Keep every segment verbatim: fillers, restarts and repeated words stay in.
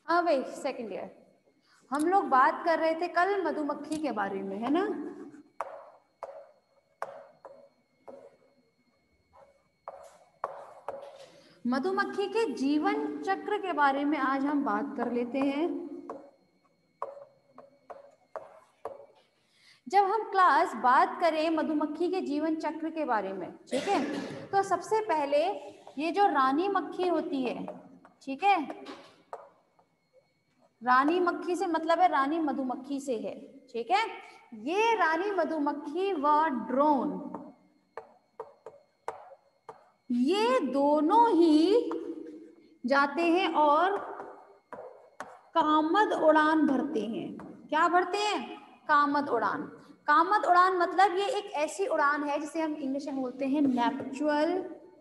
हाँ भाई, second year. हम लोग बात कर रहे थे कल मधुमक्खी के बारे में, है ना। मधुमक्खी के जीवन चक्र के बारे में आज हम बात कर लेते हैं। जब हम क्लास बात करें मधुमक्खी के जीवन चक्र के बारे में, ठीक है, तो सबसे पहले ये जो रानी मक्खी होती है, ठीक है, रानी मक्खी से मतलब है रानी मधुमक्खी से है, ठीक है। ये रानी मधुमक्खी व ड्रोन, ये दोनों ही जाते हैं और कामद उड़ान भरते हैं। क्या भरते हैं? कामद उड़ान। कामद उड़ान मतलब ये एक ऐसी उड़ान है जिसे हम इंग्लिश में बोलते हैं नेप्चुअल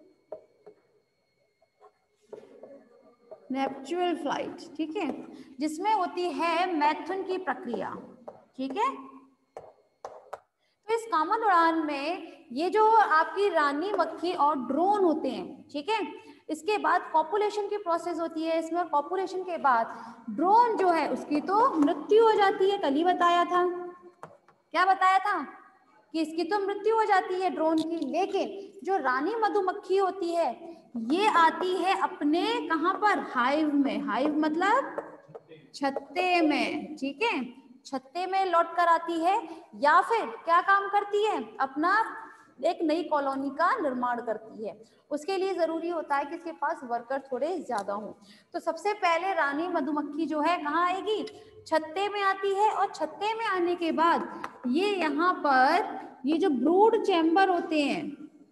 नेप्चुअल फ्लाइट, ठीक है, जिसमें होती है मैथुन की प्रक्रिया, ठीक है। तो इस कामद उड़ान में ये जो आपकी रानी मक्खी और ड्रोन होते हैं, ठीक है, इसके बाद कॉपुलेशन की प्रोसेस होती है इसमें। कॉपुलेशन के बाद ड्रोन जो है उसकी तो मृत्यु हो जाती है। कल ही बताया था, क्या बताया था कि इसकी तो मृत्यु हो जाती है ड्रोन की। लेकिन जो रानी मधुमक्खी होती है ये आती है अपने कहाँ पर? हाइव में। हाइव मतलब छत्ते में, ठीक है, छत्ते में लौट कर आती है या फिर क्या काम करती है? अपना एक नई कॉलोनी का निर्माण करती है। उसके लिए जरूरी होता है कि इसके पास वर्कर थोड़े ज्यादा हों। तो सबसे पहले रानी मधुमक्खी जो है कहाँ आएगी? छत्ते में आती है। और छत्ते में आने के बाद ये यहाँ पर ये जो ब्रूड चैम्बर होते हैं,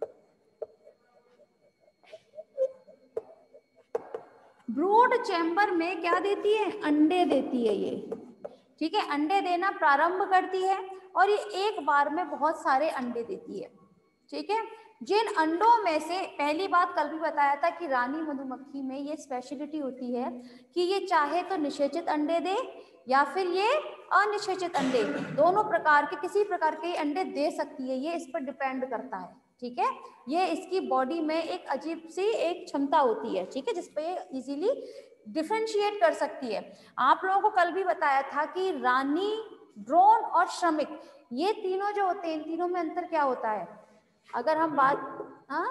ब्रूड चैम्बर में क्या देती है? अंडे देती है ये, ठीक है, अंडे देना प्रारंभ करती है और ये एक बार में बहुत सारे अंडे देती है, ठीक है। जिन अंडों में से पहली बात कल भी बताया था कि रानी मधुमक्खी में ये स्पेशलिटी होती है कि ये चाहे तो निषेचित अंडे दे या फिर ये अनिषेचित अंडे, दोनों प्रकार के किसी प्रकार के अंडे दे सकती है। ये इस पर डिपेंड करता है, ठीक है। ये इसकी बॉडी में एक अजीब सी एक क्षमता होती है, ठीक है, जिसपे ये इजीली डिफरेंशिएट कर सकती है। आप लोगों को कल भी बताया था कि रानी, ड्रोन और श्रमिक, ये तीनों जो होते हैं इन तीनों में अंतर क्या होता है? अगर हम बात, हाँ,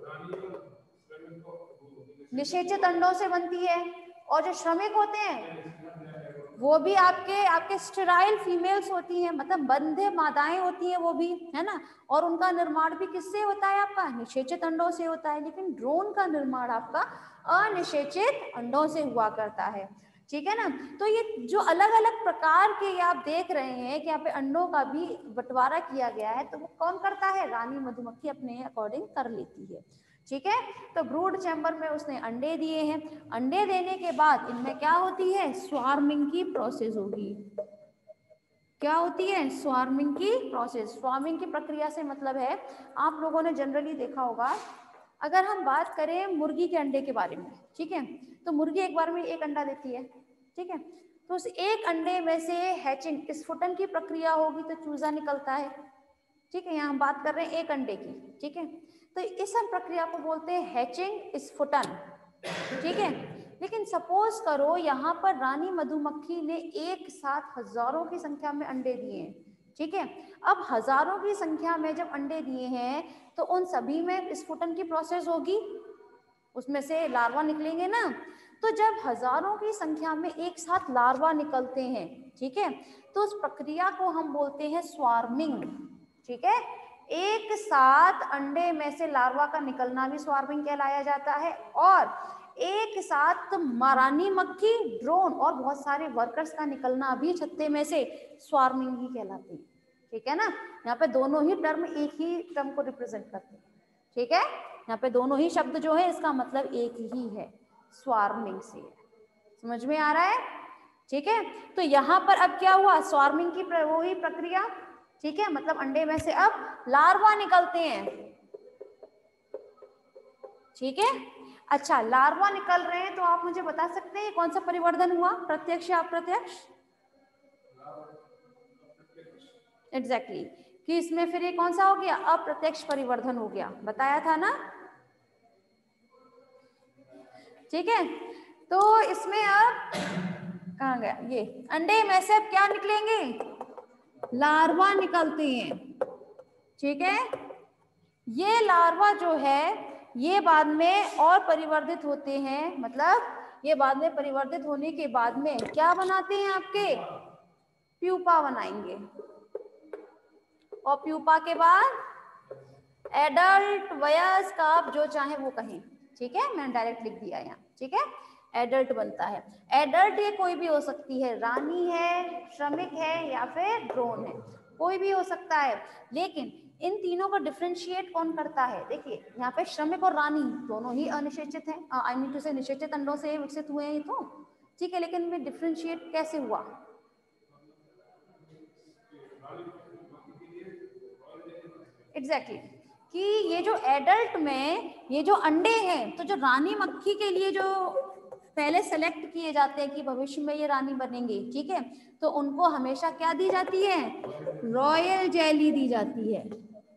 निषेचित अंडों से बनती है और जो श्रमिक होते हैं वो भी आपके आपके स्टेराइल फीमेल्स होती हैं, मतलब बंधे मादाएं होती हैं वो भी, है ना। और उनका निर्माण भी किससे होता है? आपका निषेचित अंडों से होता है। लेकिन ड्रोन का निर्माण आपका अनिषेचित अंडों से हुआ करता है, ठीक है ना। तो ये जो अलग अलग प्रकार के ये आप देख रहे हैं कि यहाँ पे अंडों का भी बंटवारा किया गया है, तो वो कौन करता है? रानी मधुमक्खी अपने अकॉर्डिंग कर लेती है, ठीक है। तो ब्रूड चैम्बर में उसने अंडे दिए हैं। अंडे देने के बाद इनमें क्या होती है? स्वार्मिंग की प्रोसेस होगी। क्या होती है? स्वार्मिंग की प्रोसेस। स्वार्मिंग की प्रक्रिया से मतलब है, आप लोगों ने जनरली देखा होगा, अगर हम बात करें मुर्गी के अंडे के बारे में, ठीक है, तो मुर्गी एक बार में एक अंडा देती है, ठीक है। तो उस एक अंडे में से हैचिंग, स्फुटन की प्रक्रिया होगी तो चूजा निकलता है, ठीक है। यहाँ हम बात कर रहे हैं एक अंडे की, ठीक है। तो इस प्रक्रिया को बोलते हैं हैचिंग, स्फुटन, ठीक है। लेकिन सपोज करो यहाँ पर रानी मधुमक्खी ने एक साथ हजारों की संख्या में अंडे दिए हैं, ठीक है। अब हजारों की संख्या में जब अंडे दिए हैं तो उन सभी में स्फुटन की प्रोसेस होगी, उसमें से लार्वा निकलेंगे ना। तो जब हजारों की संख्या में एक साथ लार्वा निकलते हैं, ठीक है, तो उस प्रक्रिया को हम बोलते हैं स्वार्मिंग, ठीक है। एक साथ अंडे में से लार्वा का निकलना भी स्वार्मिंग कहलाया जाता है। और एक साथ रानी मक्खी, ड्रोन और बहुत सारे वर्कर्स का निकलना भी छत्ते में से स्वार्मिंग ही कहलाती है, ठीक है ना। यहाँ पे दोनों ही टर्म एक ही टर्म को रिप्रेजेंट करते हैं, ठीक है। यहाँ पे दोनों ही शब्द जो है इसका मतलब एक ही है, स्वार्मिंग से। समझ में आ रहा है? ठीक है। तो यहाँ पर अब क्या हुआ? स्वार्मिंग की वही प्रक्रिया, ठीक है, मतलब अंडे में से अब लार्वा निकलते हैं, ठीक है। अच्छा, लार्वा निकल रहे हैं तो आप मुझे बता सकते हैं कौन सा परिवर्धन हुआ, प्रत्यक्ष या अप्रत्यक्ष? Exactly exactly. कि इसमें फिर ये कौन सा हो गया? अप्रत्यक्ष परिवर्धन हो गया, बताया था ना, ठीक है। तो इसमें अब कहाँ गया ये अंडे में से अब क्या निकलेंगे, लार्वा निकलते हैं। ठीक है, ये लार्वा जो है ये बाद में और परिवर्तित होते हैं, मतलब ये बाद में परिवर्तित होने के बाद में क्या बनाते हैं, आपके प्यूपा बनाएंगे, और प्यूपा के बाद एडल्ट, वयस्क, आप जो चाहे वो कहें। ठीक है, मैंने डायरेक्ट लिख दिया यहाँ। ठीक है, एडल्ट बनता है। एडल्ट ये कोई भी हो सकती है, रानी है, श्रमिक है, या फिर ड्रोन है, कोई भी हो सकता है। लेकिन इन तीनों को डिफरेंशिएट कौन करता है, देखिए यहाँ पे श्रमिक और रानी दोनों ही अनिषेचित हैं, आई मीन टू से निषेचित अंडों से विकसित हुए हैं तो। ठीक है, लेकिन इनमें डिफरेंशिएट कैसे हुआ, एग्जैक्टली exactly. कि ये जो एडल्ट में ये जो अंडे हैं, तो जो रानी मक्खी के लिए जो पहले सेलेक्ट किए जाते हैं कि भविष्य में ये रानी बनेंगे, ठीक है, तो उनको हमेशा क्या दी जाती है, रॉयल जेली दी जाती है।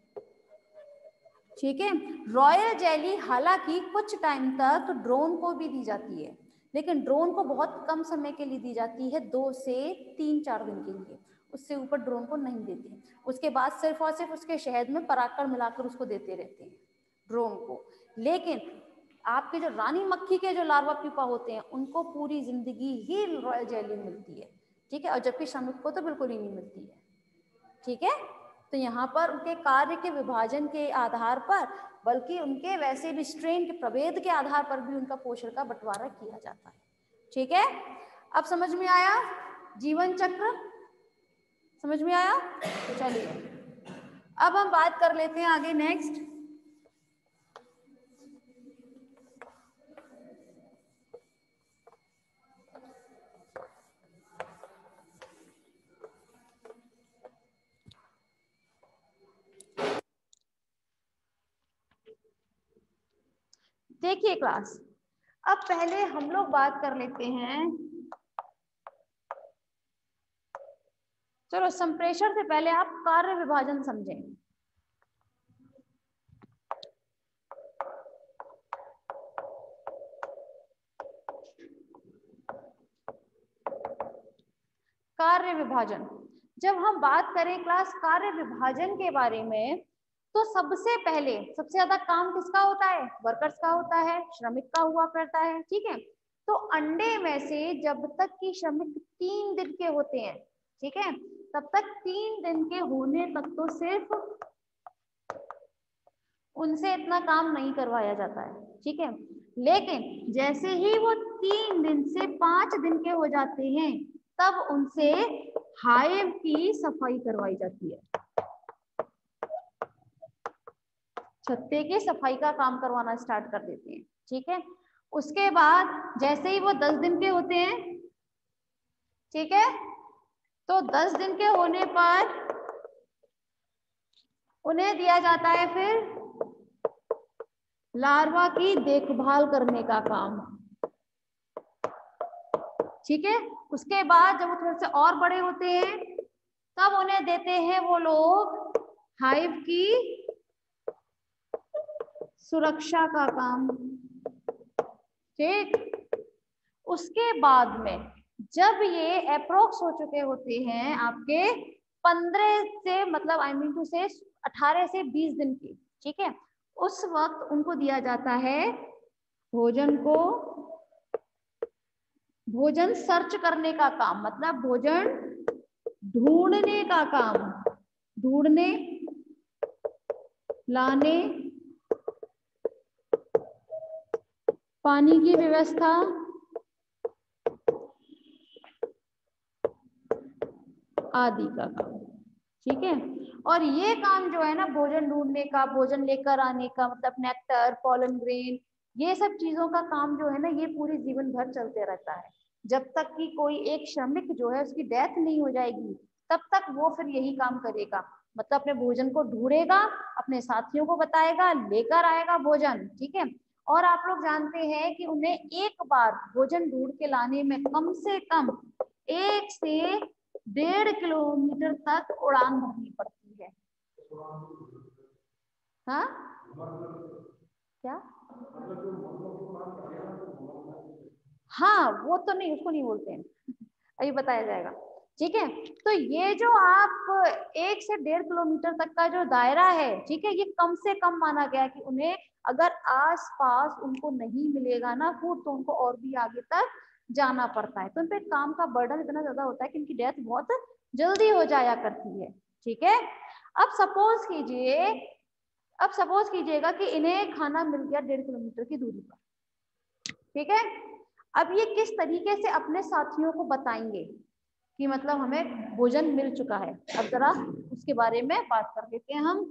ठीक है, रॉयल जेली हालांकि कुछ टाइम तक ड्रोन को भी दी जाती है, लेकिन ड्रोन को बहुत कम समय के लिए दी जाती है, दो से तीन चार दिन के लिए, उससे ऊपर ड्रोन को नहीं देते। उसके बाद सिर्फ और सिर्फ उसके शहद में परागकण मिलाकर उसको देते रहते हैं ड्रोन को। लेकिन आपके जो रानी मक्खी के जो लार्वा प्यूपा होते हैं उनको पूरी जिंदगी ही रॉयल जेली मिलती है। ठीक है, और जबकि श्रमिक को तो बिल्कुल ही नहीं मिलती है। ठीक है, तो यहाँ पर उनके कार्य के विभाजन के आधार पर, बल्कि उनके वैसे भी स्ट्रेन के प्रभेद के आधार पर भी उनका पोषण का बंटवारा किया जाता है। ठीक है, अब समझ में आया जीवन चक्र, समझ में आया। चलिए अब हम बात कर लेते हैं आगे नेक्स्ट। देखिए क्लास, अब पहले हम लोग बात कर लेते हैं, चलो संप्रेषण से पहले आप कार्य विभाजन समझें। कार्य विभाजन, जब हम बात करें क्लास कार्य विभाजन के बारे में, तो सबसे पहले सबसे ज्यादा काम किसका होता है, वर्कर्स का होता है, श्रमिक का हुआ करता है। ठीक है, तो अंडे में से जब तक कि श्रमिक तीन दिन के होते हैं, ठीक है, तब तक तीन दिन के होने तक तो सिर्फ उनसे इतना काम नहीं करवाया जाता है। ठीक है, लेकिन जैसे ही वो तीन दिन से पांच दिन के हो जाते हैं, तब उनसे हाइव की सफाई करवाई जाती है, छत्ते की सफाई का काम करवाना स्टार्ट कर देते हैं। ठीक है, उसके बाद जैसे ही वो दस दिन के होते हैं, ठीक है, तो दस दिन के होने पर उन्हें दिया जाता है फिर लार्वा की देखभाल करने का काम। ठीक है, उसके बाद जब वो थोड़े से और बड़े होते हैं, तब उन्हें देते हैं वो लोग हाइव की सुरक्षा का काम। ठीक, उसके बाद में जब ये अप्रोक्स हो चुके होते हैं आपके पंद्रह से मतलब आई मीन टू से अठारह से बीस दिन के, ठीक है, उस वक्त उनको दिया जाता है भोजन को, भोजन सर्च करने का काम, मतलब भोजन ढूंढने का काम, ढूंढने, लाने, पानी की व्यवस्था, आदि का काम। ठीक है, और ये काम जो है ना भोजन ढूंढने का, भोजन लेकर आने का, मतलब नेक्टर, पॉलन ग्रेन, ये सब चीजों का काम जो है ना, ये पूरे जीवन भर चलते रहता है। जब तक कि कोई एक श्रमिक जो है उसकी डेथ नहीं हो जाएगी, तब तक वो फिर यही काम करेगा, मतलब अपने भोजन को ढूंढेगा, अपने साथियों को बताएगा, लेकर आएगा भोजन। ठीक है, और आप लोग जानते हैं कि उन्हें एक बार भोजन ढूंढ के लाने में कम से कम एक से डेढ़ किलोमीटर तक उड़ान भरनी पड़ती है। हाँ क्या, हाँ वो तो नहीं, उसको नहीं बोलते हैं, अभी बताया जाएगा, ठीक है। तो ये जो आप एक से डेढ़ किलोमीटर तक का जो दायरा है, ठीक है, ये कम से कम माना गया कि उन्हें अगर आस पास उनको नहीं मिलेगा ना फूड, तो उनको और भी आगे तक जाना पड़ता है। तो उन पे काम का बर्डन इतना ज्यादा होता है कि उनकी डेथ बहुत जल्दी हो जाया करती है, ठीक है। अब सपोज कीजिए अब सपोज कीजिएगा कि इन्हें खाना मिल गया डेढ़ किलोमीटर की दूरी पर, ठीक है। अब ये किस तरीके से अपने साथियों को बताएंगे कि मतलब हमें भोजन मिल चुका है, अब जरा उसके बारे में बात कर लेते हैं हम।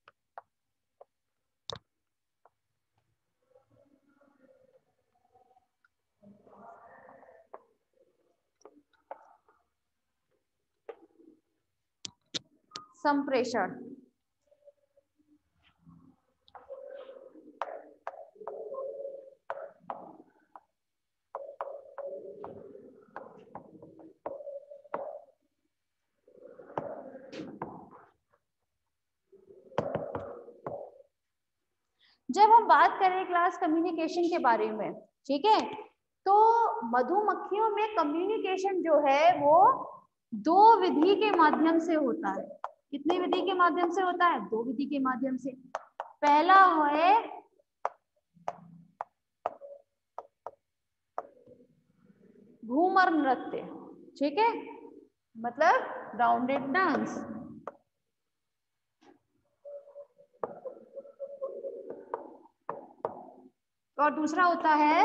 संप्रेषण, जब हम बात करें क्लास कम्युनिकेशन के बारे में, ठीक है, तो मधुमक्खियों में कम्युनिकेशन जो है वो दो विधि के माध्यम से होता है। कितनी विधि के माध्यम से होता है? दो विधि के माध्यम से। पहला है घूमर नृत्य, ठीक है, मतलब राउंडेड डांस। और दूसरा होता है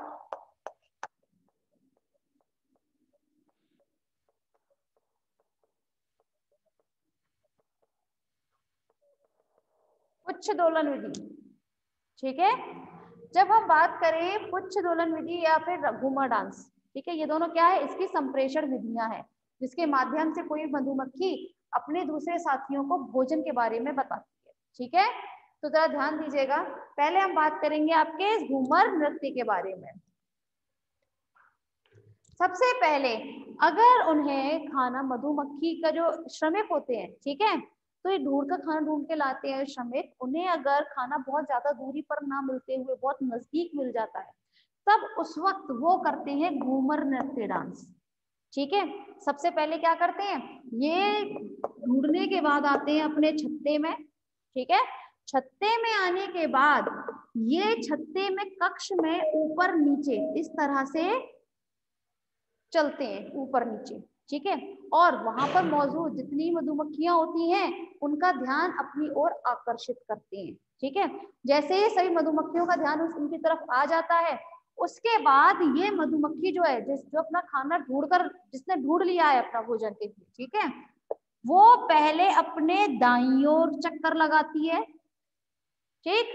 पुच्छ दोलन विधि, ठीक है। जब हम बात करें पुच्छ दोलन विधि या फिर घूमर डांस, ठीक है, ये दोनों क्या है? इसकी संप्रेषण विधियां हैं, जिसके माध्यम से कोई मधुमक्खी अपने दूसरे साथियों को भोजन के बारे में बताती है, ठीक है। तो जरा ध्यान दीजिएगा, पहले हम बात करेंगे आपके घूमर नृत्य के बारे में। सबसे पहले अगर उन्हें खाना, मधुमक्खी का जो श्रमिक होते हैं, ठीक है, तो ये ढूंढ कर खाना ढूंढ के लाते हैं श्रमिक। उन्हें अगर खाना बहुत ज्यादा दूरी पर ना मिलते हुए बहुत नजदीक मिल जाता है, तब उस वक्त वो करते हैं घूमर नृत्य डांस, ठीक है। सबसे पहले क्या करते हैं, ये ढूंढने के बाद आते हैं अपने छत्ते में, ठीक है। छत्ते में आने के बाद ये छत्ते में कक्ष में ऊपर नीचे इस तरह से चलते हैं, ऊपर नीचे, ठीक है। और वहां पर मौजूद जितनी मधुमक्खियां होती हैं उनका ध्यान अपनी ओर आकर्षित करते हैं, ठीक है। जैसे ही सभी मधुमक्खियों का ध्यान उनकी तरफ आ जाता है, उसके बाद ये मधुमक्खी जो है, जिस जो अपना खाना ढूंढ कर, जिसने ढूंढ लिया है अपना भोजन के लिए, ठीक है, वो पहले अपने दाईं ओर चक्कर लगाती है, ठीक,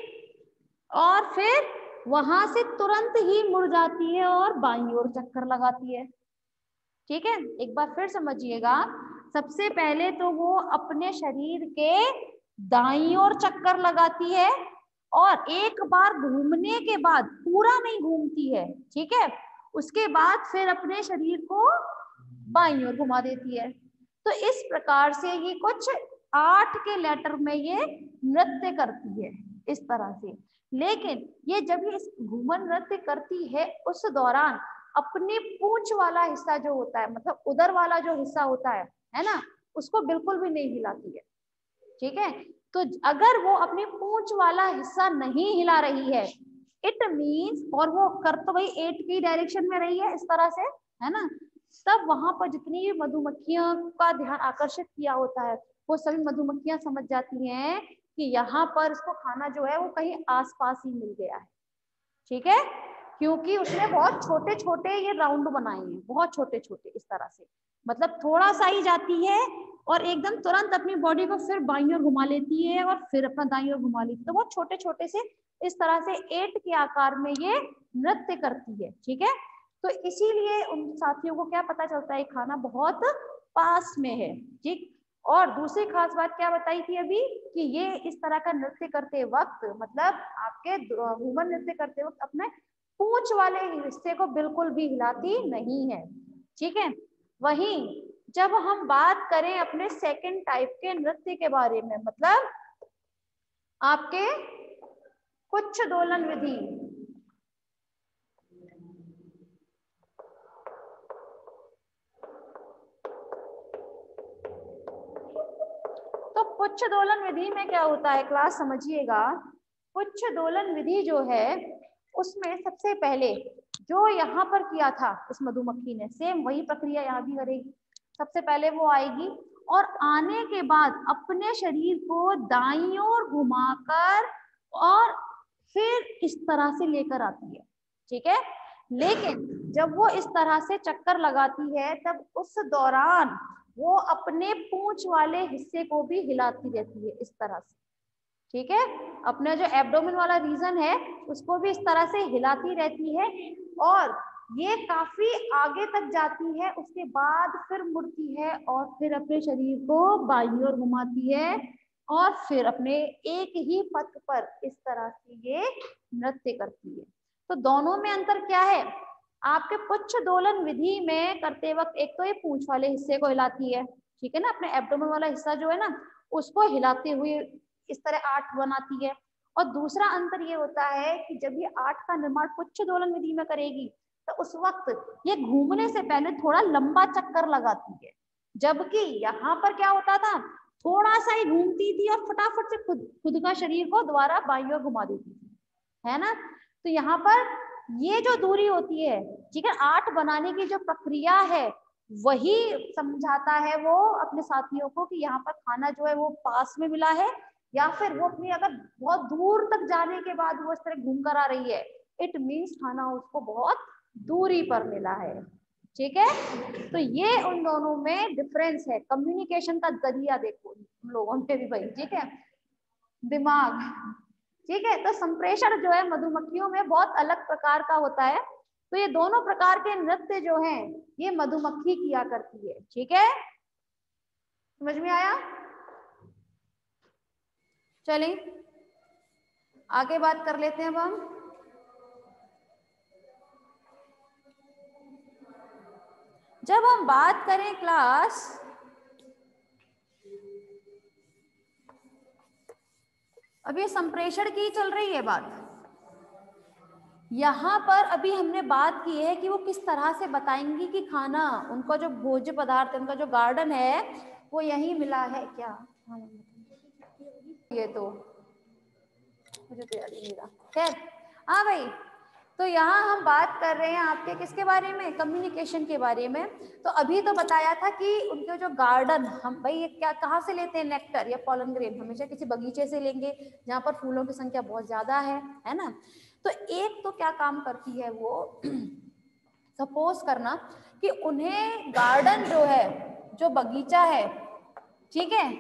और फिर वहां से तुरंत ही मुड़ जाती है और बाईं ओर चक्कर लगाती है, ठीक है। एक बार फिर समझिएगा, सबसे पहले तो वो अपने शरीर के दाईं ओर चक्कर लगाती है और एक बार घूमने के बाद पूरा नहीं घूमती है, ठीक है, उसके बाद फिर अपने शरीर को बाईं ओर घुमा देती है। तो इस प्रकार से ये कुछ आठ के लेटर में ये नृत्य करती है इस तरह से। लेकिन ये जब ये घूमर नृत्य करती है उस दौरान अपनी पूंछ वाला हिस्सा जो होता है, मतलब उदर वाला जो हिस्सा होता है है ना, उसको बिल्कुल भी नहीं हिलाती है, ठीक है। तो अगर वो अपनी पूंछ वाला हिस्सा नहीं हिला रही है, इट मीन्स, और वो कर तो भाई एट की डायरेक्शन में रही है इस तरह से, है ना, तब वहां पर जितनी भी मधुमक्खियों का ध्यान आकर्षित किया होता है, वो सभी मधुमक्खियां समझ जाती हैं कि यहाँ पर इसको खाना जो है वो कहीं आसपास ही मिल गया है, ठीक है, क्योंकि उसने बहुत छोटे छोटे ये राउंड बनाए हैं, बहुत छोटे छोटे इस तरह से, मतलब थोड़ा सा ही जाती है और एकदम तुरंत अपनी बॉडी को फिर बाईं ओर घुमा लेती है और फिर अपना दाईं ओर घुमा लेती है। तो बहुत छोटे छोटे से इस तरह से एट के आकार में ये नृत्य करती है, ठीक है। तो इसीलिए उन साथियों को क्या पता चलता है, खाना बहुत पास में है, ठीक। और दूसरी खास बात क्या बताई थी अभी, कि ये इस तरह का नृत्य करते वक्त, मतलब आपके घूमर नृत्य करते वक्त अपने पूंछ वाले हिस्से को बिल्कुल भी हिलाती नहीं है, ठीक है। वहीं जब हम बात करें अपने सेकंड टाइप के नृत्य के बारे में, मतलब आपके पुच्छ दोलन विधि, पुच्छ दोलन विधि में क्या होता है क्लास समझिएगा। पुच्छ दोलन विधि जो है उसमें सबसे पहले जो यहाँ पर किया था इस मधुमक्खी ने, सेम वही प्रक्रिया यहाँ भी करेगी। सबसे पहले वो आएगी और आने के बाद अपने शरीर को दाईं ओर घुमाकर और फिर इस तरह से लेकर आती है, ठीक है। लेकिन जब वो इस तरह से चक्कर लगाती है तब उस दौरान वो अपने पूंछ वाले हिस्से को भी हिलाती रहती है इस तरह से, ठीक है। अपने जो एब्डोमेन वाला रीजन है उसको भी इस तरह से हिलाती रहती है और ये काफी आगे तक जाती है। उसके बाद फिर मुड़ती है और फिर अपने शरीर को बाईं ओर घुमाती है और फिर अपने एक ही पथ पर इस तरह से ये नृत्य करती है। तो दोनों में अंतर क्या है? आपके पुच्छ दोलन विधि में करते वक्त एक तो ये पूंछ वाले हिस्से को हिलाती है, ठीक है ना, अपने एब्डोमेन वाला हिस्सा जो है ना उसको हिलाते हुए इस तरह आठ बनाती है। और दूसरा अंतर ये होता है कि जब ये आठ का निर्माण पुच्छ दोलन विधि में करेगी तो उस वक्त ये घूमने से पहले थोड़ा लंबा चक्कर लगाती है, जबकि यहाँ पर क्या होता था, थोड़ा सा ही घूमती थी और फटाफट से खुद खुद का शरीर को दोबारा बाईं ओर घुमा देती थी, है ना। तो यहाँ पर ये जो दूरी होती है, ठीक है, आठ बनाने की जो प्रक्रिया है वही समझाता है वो अपने साथियों को कि यहाँ पर खाना जो है वो पास में मिला है या फिर वो अपनी अगर बहुत दूर तक जाने के बाद वो इस तरह घूम कर आ रही है, इट मीन्स खाना उसको बहुत दूरी पर मिला है, ठीक है। तो ये उन दोनों में डिफरेंस है। कम्युनिकेशन का जरिया देखो हम लोगों में भी भाई, ठीक है, दिमाग, ठीक है। तो संप्रेषण जो है मधुमक्खियों में बहुत अलग प्रकार का होता है। तो ये दोनों प्रकार के नृत्य जो हैं ये मधुमक्खी किया करती है, ठीक है, समझ में आया। चलिए आगे बात कर लेते हैं अब हम। जब हम बात करें क्लास अभी संप्रेषण की चल रही है बात, यहाँ पर अभी हमने बात की है कि वो किस तरह से बताएंगी कि खाना उनका जो भोज्य पदार्थ है, उनका जो गार्डन है वो यही मिला है क्या। ये तो मुझे तो याद ही नहीं रहा, खैर हाँ भाई। तो यहाँ हम बात कर रहे हैं आपके किसके बारे में, कम्युनिकेशन के बारे में। तो अभी तो बताया था कि उनके जो गार्डन, हम भाई ये क्या कहाँ से लेते हैं, नेक्टर या पॉलन ग्रेन हमेशा किसी बगीचे से लेंगे जहाँ पर फूलों की संख्या बहुत ज्यादा है, है ना। तो एक तो क्या काम करती है वो सपोज करना कि उन्हें गार्डन जो है, जो बगीचा है, ठीक है,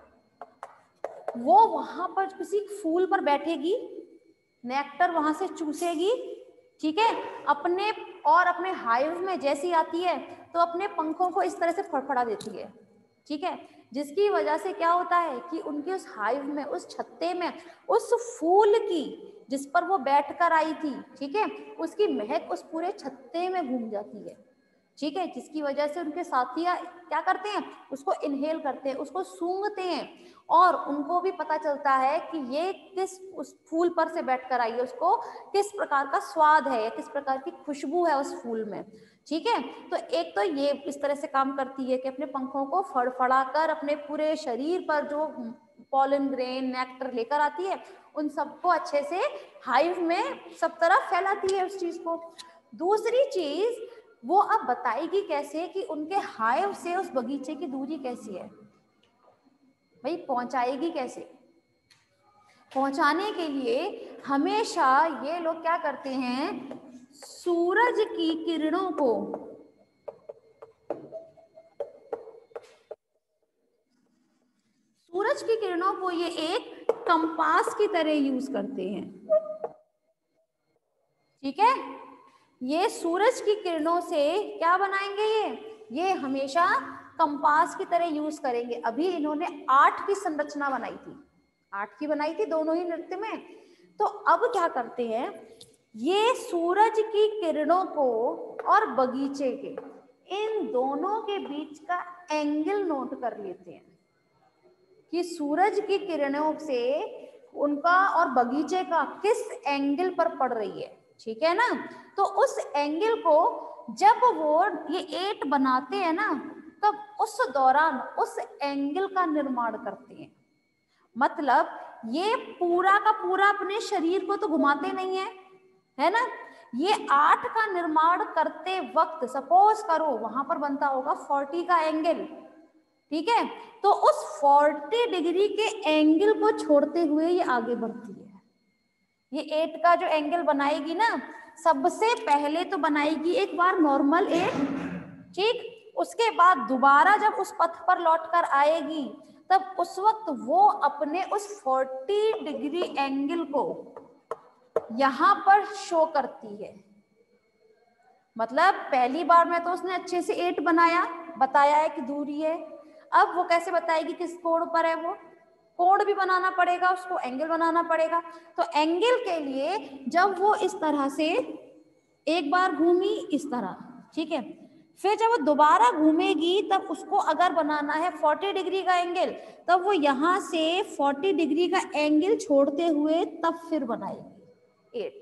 वो वहां पर किसी फूल पर बैठेगी, नेक्टर वहां से चूसेगी, ठीक है, अपने और अपने हाइव में जैसी आती है तो अपने पंखों को इस तरह से फड़फड़ा देती है, ठीक है, जिसकी वजह से क्या होता है कि उनके उस हाइव में, उस छत्ते में, उस फूल की जिस पर वो बैठकर आई थी, ठीक है, उसकी महक उस पूरे छत्ते में घूम जाती है, ठीक है, जिसकी वजह से उनके साथी क्या करते हैं, उसको इनहेल करते हैं, उसको सूंघते हैं और उनको भी पता चलता है कि ये किस उस फूल पर से बैठकर आई है, उसको किस प्रकार का स्वाद है या किस प्रकार की खुशबू है उस फूल में, ठीक है। तो एक तो ये इस तरह से काम करती है कि अपने पंखों को फड़फड़ा कर अपने पूरे शरीर पर जो पॉलन ग्रेन नेक्टर लेकर आती है उन सबको अच्छे से हाइव में सब तरफ फैलाती है उस चीज को। दूसरी चीज वो अब बताएगी कैसे कि उनके हाइव से उस बगीचे की दूरी कैसी है, भाई पहुंचाएगी कैसे। पहुंचाने के लिए हमेशा ये लोग क्या करते हैं, सूरज की किरणों को सूरज की किरणों को ये एक कंपास की तरह यूज करते हैं, ठीक है। ये सूरज की किरणों से क्या बनाएंगे, ये ये हमेशा कंपास की तरह यूज करेंगे। अभी इन्होंने आठ की संरचना बनाई थी, आठ की बनाई थी दोनों ही नृत्य में। तो अब क्या करते हैं, ये सूरज की किरणों को और बगीचे के इन दोनों के बीच का एंगल नोट कर लेते हैं कि सूरज की किरणों से उनका और बगीचे का किस एंगल पर पड़ रही है, ठीक है ना। तो उस एंगल को जब वो ये एट बनाते हैं ना तब उस दौरान उस एंगल का निर्माण करते हैं, मतलब ये पूरा का पूरा अपने शरीर को तो घुमाते नहीं है, है ना। ये आठ का निर्माण करते वक्त सपोज करो वहां पर बनता होगा फोर्टी का एंगल, ठीक है, तो उस फोर्टी डिग्री के एंगल को छोड़ते हुए ये आगे बढ़ती है। ये एट का जो एंगल बनाएगी ना, सबसे पहले तो बनाएगी एक बार नॉर्मल एट, ठीक, उसके बाद दोबारा जब उस पथ पर लौटकर आएगी तब उस वक्त वो अपने उस फोर्टी डिग्री एंगल को यहां पर शो करती है। मतलब पहली बार में तो उसने अच्छे से एट बनाया, बताया है कि दूरी है, अब वो कैसे बताएगी किस कोण पर है, वो कोण भी बनाना पड़ेगा उसको, एंगल बनाना पड़ेगा। तो एंगल के लिए जब वो इस तरह से एक बार घूमी इस तरह, ठीक है, फिर जब वो दोबारा घूमेगी तब उसको अगर बनाना है फोर्टी डिग्री का एंगल, तब वो यहां से फोर्टी डिग्री का एंगल छोड़ते हुए तब फिर बनाएगी एट,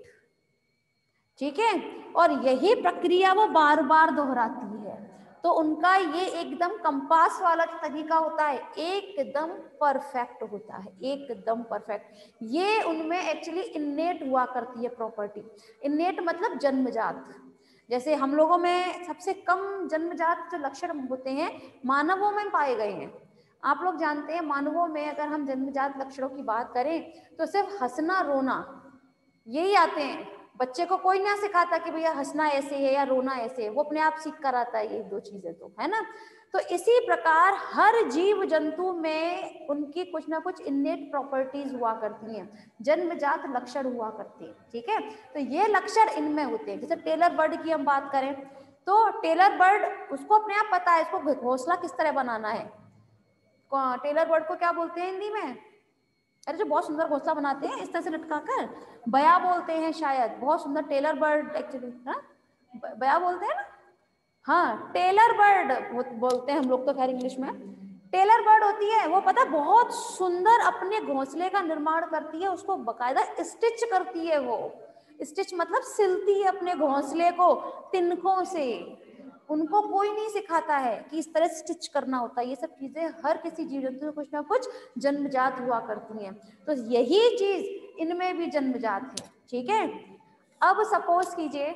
ठीक है। और यही प्रक्रिया वो बार बार दोहराती है। तो उनका ये एकदम कंपास वाला तरीका होता है, एकदम परफेक्ट होता है, एकदम परफेक्ट। ये उनमें एक्चुअली इन्नेट हुआ करती है प्रॉपर्टी। इन्नेट मतलब जन्मजात। जैसे हम लोगों में सबसे कम जन्मजात जो लक्षण होते हैं मानवों में पाए गए हैं। आप लोग जानते हैं मानवों में अगर हम जन्मजात लक्षणों की बात करें तो सिर्फ हंसना रोना यही आते हैं। बच्चे को कोई ना सिखाता कि भैया हंसना ऐसे है या रोना ऐसे है, वो अपने आप सीख कर आता है ये दो चीजें, तो है ना। तो इसी प्रकार हर जीव जंतु में उनकी कुछ ना कुछ इन्नेट प्रॉपर्टीज हुआ करती हैं, जन्मजात लक्षण हुआ करते हैं, ठीक है। तो ये लक्षण इनमें होते हैं। जैसे टेलर बर्ड की हम बात करें तो टेलर बर्ड उसको अपने आप पता है इसको घोंसला किस तरह बनाना है। टेलर बर्ड को क्या बोलते हैं हिंदी में, अरे जो बहुत सुंदर घोंसला बनाते हैं इस तरह से लटका कर, बया बोलते हैं शायद, बहुत सुंदर टेलर बर्ड एक्चुअली, हाँ बया बोलते हैं ना, हाँ टेलर बर्ड बोलते हैं हम लोग तो खैर इंग्लिश में। टेलर बर्ड होती है वो, पता बहुत सुंदर अपने घोंसले का निर्माण करती है, उसको बकायदा स्टिच करती है वो। स्टिच मतलब सिलती है अपने घोंसले को तिनकों से। उनको कोई नहीं सिखाता है कि इस तरह स्टिच करना होता है। ये सब चीजें हर किसी जीव जंतु में कुछ ना कुछ जन्मजात हुआ करती हैं। तो यही चीज इनमें भी जन्मजात है, ठीक है। अब सपोज कीजिए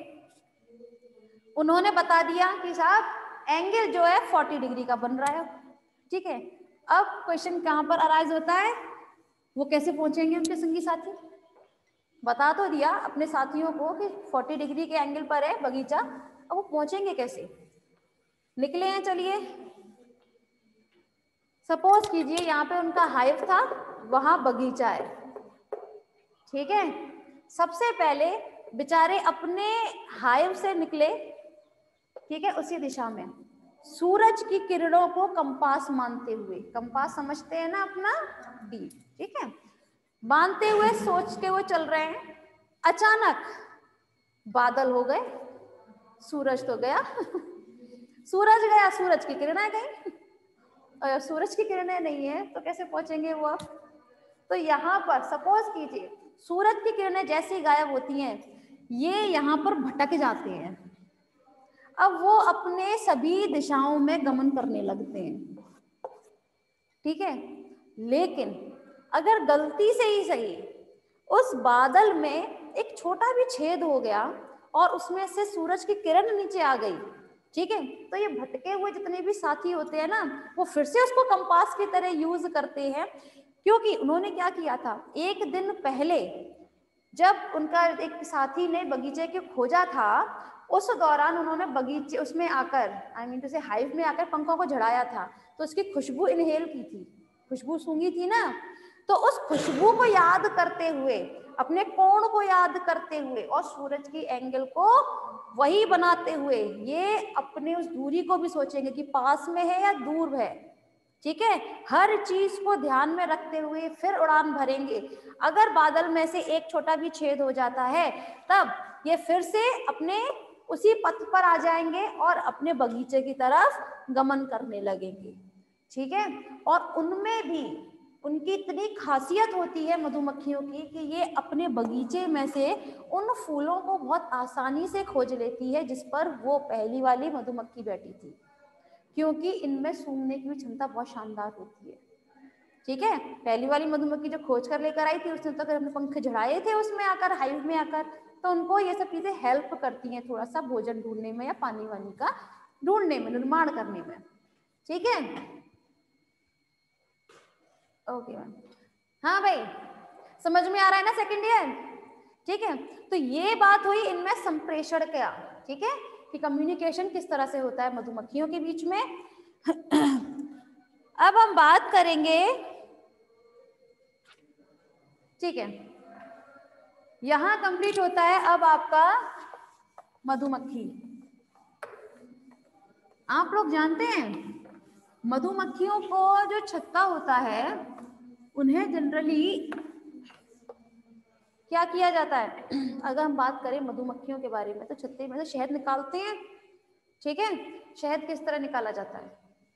उन्होंने बता दिया कि साहब एंगल जो है फोर्टी डिग्री का बन रहा है, ठीक है। अब क्वेश्चन कहां पर अराइज होता है, वो कैसे पहुंचेंगे उनके संगी साथी। बता तो दिया अपने साथियों को कि फोर्टी डिग्री के एंगल पर है बगीचा, अब वो पहुंचेंगे कैसे, निकले हैं। चलिए सपोज कीजिए यहाँ पे उनका हाइव था, वहां बगीचा है, ठीक है। सबसे पहले बेचारे अपने हाइव से निकले, ठीक है, उसी दिशा में सूरज की किरणों को कंपास मानते हुए, कंपास समझते हैं ना अपना डी, ठीक है, मानते हुए सोचते हुए चल रहे हैं। अचानक बादल हो गए, सूरज तो गया सूरज गया, सूरज की किरणें गई, और सूरज की किरणें नहीं है तो कैसे पहुंचेंगे वो अब। तो यहाँ पर सपोज कीजिए सूरज की किरणें जैसी गायब होती हैं, ये यहाँ पर भटक जाते हैं। अब वो अपने सभी दिशाओं में गमन करने लगते हैं, ठीक है। लेकिन अगर गलती से ही सही उस बादल में एक छोटा भी छेद हो गया और उसमें से सूरज की किरण नीचे आ गई, ठीक है, तो ये भटके हुए जितने भी साथी होते हैं ना, वो फिर से उसको कंपास की तरह यूज करते हैं। क्योंकि उन्होंने क्या किया था, एक दिन पहले जब उनका एक साथी ने बगीचे को खोजा था, उस दौरान उन्होंने बगीचे उसमें आकर आई मीन जैसे हाइव में आकर पंखों को झड़ाया था, तो उसकी खुशबू इनहेल की थी, खुशबू सूंघी थी ना। तो उस खुशबू को याद करते हुए, अपने कोण को याद करते हुए और सूरज की एंगल को वही बनाते हुए, ये अपने उस दूरी को भी सोचेंगे कि पास में है या दूर है, ठीक है। हर चीज को ध्यान में रखते हुए फिर उड़ान भरेंगे। अगर बादल में से एक छोटा भी छेद हो जाता है तब ये फिर से अपने उसी पथ पर आ जाएंगे और अपने बगीचे की तरफ गमन करने लगेंगे, ठीक है। और उनमें भी उनकी इतनी खासियत होती है मधुमक्खियों की कि ये अपने बगीचे में से उन फूलों को बहुत आसानी से खोज लेती है जिस पर वो पहली वाली मधुमक्खी बैठी थी, क्योंकि इनमें सूंघने की क्षमता बहुत शानदार होती है। ठीक है, पहली वाली मधुमक्खी जो खोज कर लेकर आई थी उसने तो अगर अपने पंख झड़ाए थे उसमें आकर, हाइव में आकर, तो उनको ये सब चीजें हेल्प करती हैं थोड़ा सा भोजन ढूंढने में या पानी वानी का ढूंढने में, निर्माण करने में। ठीक है, ओके मैम। हाँ भाई, समझ में आ रहा है ना सेकंड ईयर? ठीक है, तो ये बात हुई इनमें संप्रेषण का। ठीक है, कि कम्युनिकेशन किस तरह से होता है मधुमक्खियों के बीच में। अब हम बात करेंगे, ठीक है, यहां कंप्लीट होता है अब आपका मधुमक्खी। आप लोग जानते हैं मधुमक्खियों को जो छत्ता होता है उन्हें जनरली क्या किया जाता है? अगर हम बात करें मधुमक्खियों के बारे में तो छत्ते में से शहद निकालते हैं। ठीक है, शहद किस तरह निकाला जाता है?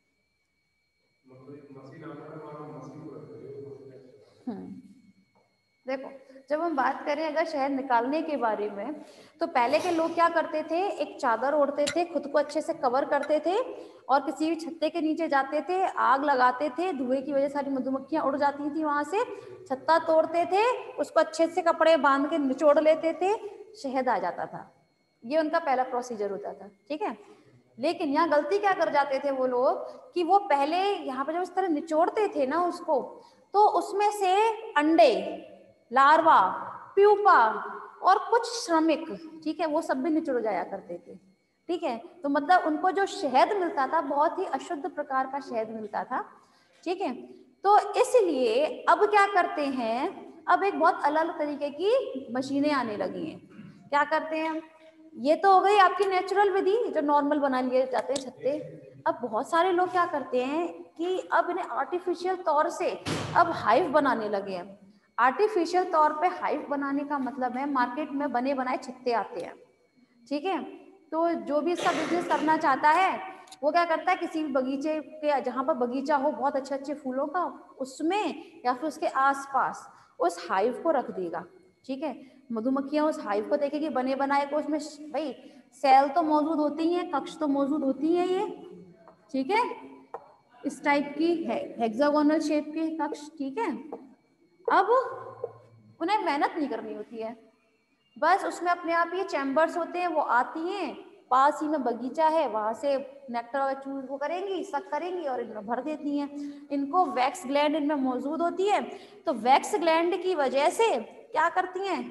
हम्म, देखो, जब हम बात करें अगर शहद निकालने के बारे में तो पहले के लोग क्या करते थे, एक चादर ओढ़ते थे, खुद को अच्छे से कवर करते थे और किसी भी छत्ते के नीचे जाते थे, आग लगाते थे, धुएं की वजह से सारी मधुमक्खियां उड़ जाती थी वहां से, छत्ता तोड़ते थे, उसको अच्छे से कपड़े बांध के निचोड़ लेते थे, शहद आ जाता था। ये उनका पहला प्रोसीजर होता था। ठीक है, लेकिन यहाँ गलती क्या कर जाते थे वो लोग कि वो पहले यहाँ पे जब इस तरह निचोड़ते थे ना उसको, तो उसमें से अंडे, लार्वा, प्यूपा और कुछ श्रमिक, ठीक है, वो सब भी निचुड़ जाया करते थे। ठीक है, तो मतलब उनको जो शहद मिलता था बहुत ही अशुद्ध प्रकार का शहद मिलता था। ठीक है, तो इसलिए अब क्या करते हैं, अब एक बहुत अलग तरीके की मशीनें आने लगी हैं। क्या करते हैं, ये तो हो गई आपकी नेचुरल विधि जो नॉर्मल बना लिए जाते हैं छत्ते। अब बहुत सारे लोग क्या करते हैं कि अब इन्हें आर्टिफिशियल तौर से अब हाइव बनाने लगे हैं। आर्टिफिशियल तौर पे हाइव बनाने का मतलब है मार्केट में बने बनाए छत्ते आते हैं। ठीक है, तो जो भी इसका बिजनेस करना चाहता है वो क्या करता है, किसी भी बगीचे के जहाँ पर बगीचा हो बहुत अच्छे अच्छे फूलों का, उसमें या फिर उसके आसपास उस हाइव को रख देगा। ठीक है, मधुमक्खियां उस हाइव को देखेगी बने बनाए को, उसमें भाई सेल तो मौजूद होती हैं, कक्ष तो मौजूद होती है ये। ठीक है, इस टाइप की है हेक्सागोनल शेप के कक्ष। ठीक है, अब उन्हें मेहनत नहीं करनी होती है, बस उसमें अपने आप ये चैम्बर्स होते हैं, वो आती हैं, पास ही में बगीचा है, वहां से नेक्टर चूज वो करेंगी, सक करेंगी और इनमें भर देती हैं। इनको वैक्स ग्लैंड इनमें मौजूद होती है, तो वैक्स ग्लैंड की वजह से क्या करती हैं,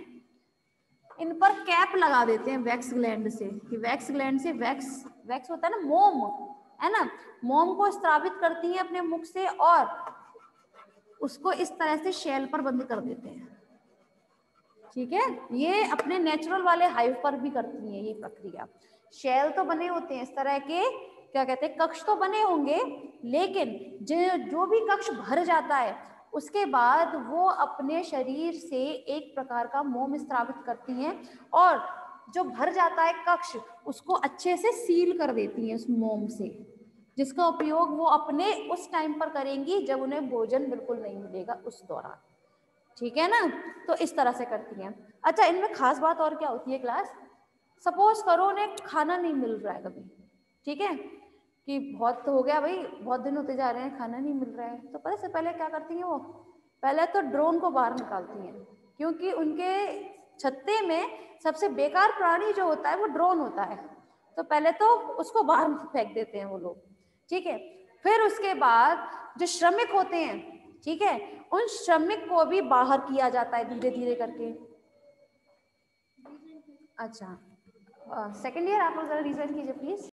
इन पर कैप लगा देते हैं वैक्स ग्लैंड से, कि वैक्स ग्लैंड से वैक्स, वैक्स होता है ना मोम, है ना, मोम को स्रावित करती हैं अपने मुख से और उसको इस तरह से शेल पर बंद कर देते हैं। ठीक है, ये अपने नेचुरल वाले हाइव पर भी करती हैं ये प्रक्रिया। शेल तो बने होते हैं इस तरह के, क्या कहते हैं, कक्ष तो बने होंगे, लेकिन जो जो भी कक्ष भर जाता है उसके बाद वो अपने शरीर से एक प्रकार का मोम स्रावित करती हैं और जो भर जाता है कक्ष उसको अच्छे से सील कर देती हैं उस मोम से, जिसका उपयोग वो अपने उस टाइम पर करेंगी जब उन्हें भोजन बिल्कुल नहीं मिलेगा उस दौरान। ठीक है ना, तो इस तरह से करती हैं। अच्छा, इनमें खास बात और क्या होती है क्लास, सपोज करो उन्हें खाना नहीं मिल रहा है कभी, ठीक है, कि बहुत हो गया भाई, बहुत दिन होते जा रहे हैं खाना नहीं मिल रहा है, तो पता से पहले क्या करती हैं वो, पहले तो ड्रोन को बाहर निकालती हैं, क्योंकि उनके छत्ते में सबसे बेकार प्राणी जो होता है वो ड्रोन होता है, तो पहले तो उसको बाहर फेंक देते हैं वो लोग। ठीक है, फिर उसके बाद जो श्रमिक होते हैं, ठीक है, उन श्रमिक को भी बाहर किया जाता है धीरे धीरे करके। अच्छा, सेकंड ईयर आप लोग जरा रीजन कीजिए प्लीज।